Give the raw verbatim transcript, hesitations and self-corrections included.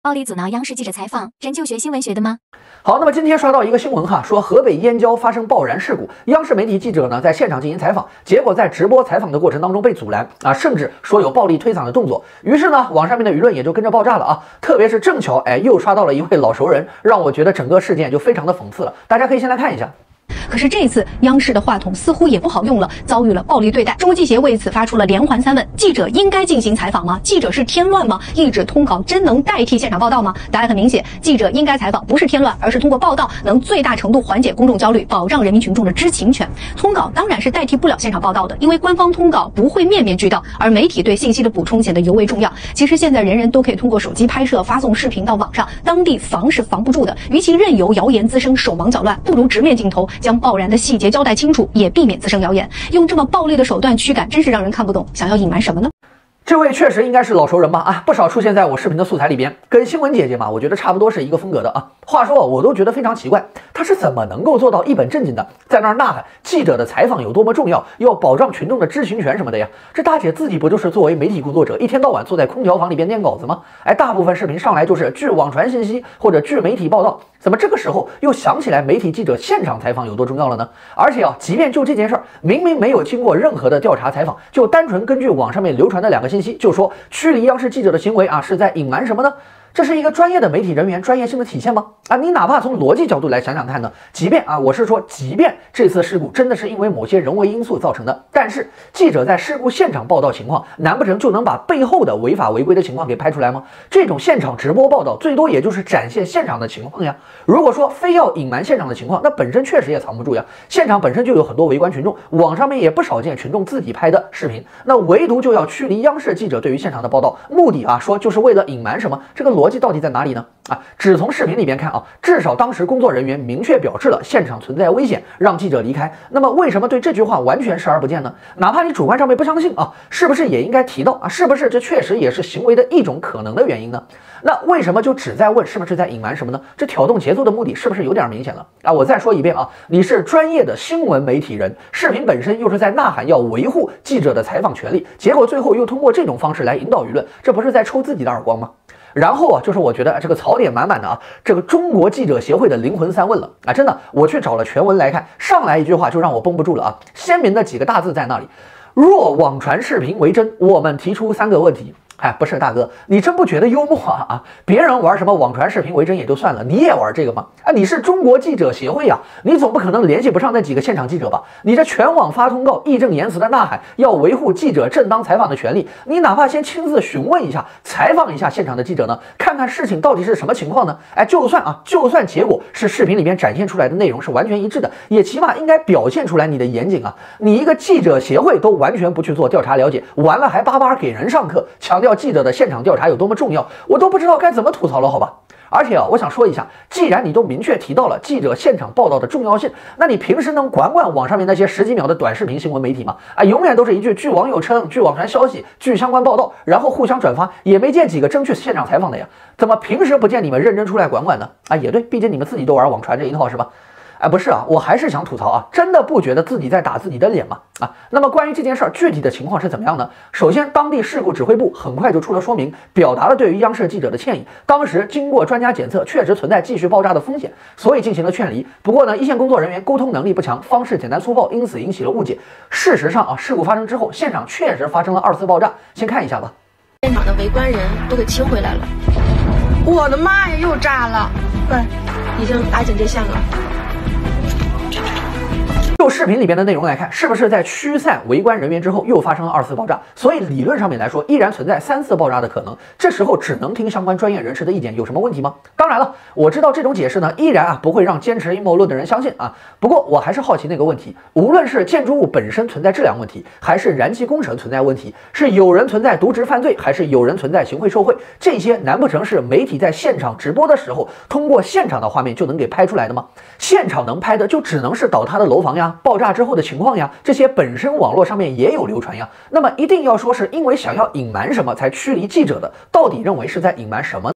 暴力阻挠央视记者采访，人就学新闻学的吗？ 好，那么今天刷到一个新闻哈，说河北燕郊发生爆燃事故，央视媒体记者呢在现场进行采访，结果在直播采访的过程当中被阻拦啊，甚至说有暴力推搡的动作。于是呢，网上面的舆论也就跟着爆炸了啊。特别是正巧哎又刷到了一位老熟人，让我觉得整个事件就非常的讽刺了。大家可以先来看一下。 可是这次央视的话筒似乎也不好用了，遭遇了暴力对待。中纪协为此发出了连环三问：记者应该进行采访吗？记者是添乱吗？译制通稿真能代替现场报道吗？答案很明显，记者应该采访不是添乱，而是通过报道能最大程度缓解公众焦虑，保障人民群众的知情权。通稿当然是代替不了现场报道的，因为官方通稿不会面面俱到，而媒体对信息的补充显得尤为重要。其实现在人人都可以通过手机拍摄、发送视频到网上，当地防是防不住的。与其任由谣言滋生、手忙脚乱，不如直面镜头将 爆燃的细节交代清楚，也避免滋生谣言。用这么暴力的手段驱赶，真是让人看不懂。想要隐瞒什么呢？ 这位确实应该是老熟人吧？啊，不少出现在我视频的素材里边，跟新闻姐姐嘛，我觉得差不多是一个风格的啊。话说，我都觉得非常奇怪，她是怎么能够做到一本正经的在那儿呐喊记者的采访有多么重要，要保障群众的知情权什么的呀？这大姐自己不就是作为媒体工作者，一天到晚坐在空调房里边念稿子吗？哎，大部分视频上来就是据网传信息或者据媒体报道，怎么这个时候又想起来媒体记者现场采访有多重要了呢？而且啊，即便就这件事儿，明明没有经过任何的调查采访，就单纯根据网上面流传的两个信息，就说 驱离央视记者的行为啊，是在隐瞒什么呢？这是一个专业的媒体人员专业性的体现吗？啊，你哪怕从逻辑角度来想想看呢？即便啊，我是说，即便这次事故真的是因为某些人为因素造成的，但是记者在事故现场报道情况，难不成就能把背后的违法违规的情况给拍出来吗？这种现场直播报道，最多也就是展现现场的情况呀。如果说非要隐瞒现场的情况，那本身确实也藏不住呀。现场本身就有很多围观群众，网上面也不少见群众自己拍的视频，那唯独就要驱离央视记者对于现场的报道，目的啊，说就是为了隐瞒什么？这个逻辑到底在哪里呢？啊，只从视频里边看啊，至少当时工作人员明确表示了现场存在危险，让记者离开。那么为什么对这句话完全视而不见呢？哪怕你主观上面不相信啊，是不是也应该提到啊？是不是这确实也是行为的一种可能的原因呢？那为什么就只在问是不是在隐瞒什么呢？这挑动节奏的目的是不是有点明显了啊？我再说一遍啊，你是专业的新闻媒体人，视频本身又是在呐喊要维护记者的采访权利，结果最后又通过这种方式来引导舆论，这不是在抽自己的耳光吗？ 然后啊，就是我觉得这个槽点满满的啊，这个中国记者协会的灵魂三问了啊，真的，我去找了全文来看，上来一句话就让我绷不住了啊，鲜明的几个大字在那里：若网传视频为真，我们提出三个问题。 哎，不是大哥，你真不觉得幽默啊？啊，别人玩什么网传视频为真也就算了，你也玩这个吗？啊，你是中国记者协会呀、啊，你总不可能联系不上那几个现场记者吧？你这全网发通告，义正言辞的呐喊要维护记者正当采访的权利，你哪怕先亲自询问一下、采访一下现场的记者呢，看看事情到底是什么情况呢？哎，就算啊，就算结果是视频里面展现出来的内容是完全一致的，也起码应该表现出来你的严谨啊！你一个记者协会都完全不去做调查了解，完了还巴巴给人上课，强调 记者的现场调查有多么重要，我都不知道该怎么吐槽了，好吧？而且啊，我想说一下，既然你都明确提到了记者现场报道的重要性，那你平时能管管网上面那些十几秒的短视频新闻媒体吗？啊，永远都是一句据网友称、据网传消息、据相关报道，然后互相转发，也没见几个真去现场采访的呀？怎么平时不见你们认真出来管管呢？啊，也对，毕竟你们自己都玩网传这一套是吧？ 哎，不是啊，我还是想吐槽啊，真的不觉得自己在打自己的脸吗？啊，那么关于这件事儿具体的情况是怎么样呢？首先，当地事故指挥部很快就出了说明，表达了对于央视记者的歉意。当时经过专家检测，确实存在继续爆炸的风险，所以进行了劝离。不过呢，一线工作人员沟通能力不强，方式简单粗暴，因此引起了误解。事实上啊，事故发生之后，现场确实发生了二次爆炸。先看一下吧， 现场的围观人都给清回来了。 我的妈呀，又炸了！ 对，已经打警戒线了。 就视频里边的内容来看，是不是在驱散围观人员之后又发生了二次爆炸？所以理论上面来说，依然存在三次爆炸的可能。这时候只能听相关专业人士的意见，有什么问题吗？当然了，我知道这种解释呢，依然啊不会让坚持阴谋论的人相信啊。不过我还是好奇那个问题，无论是建筑物本身存在质量问题，还是燃气工程存在问题，是有人存在渎职犯罪，还是有人存在行贿受贿，这些难不成是媒体在现场直播的时候，通过现场的画面就能给拍出来的吗？现场能拍的就只能是倒塌的楼房呀、 爆炸之后的情况呀，这些本身网络上面也有流传呀。那么一定要说是因为想要隐瞒什么才驱离记者的，到底认为是在隐瞒什么？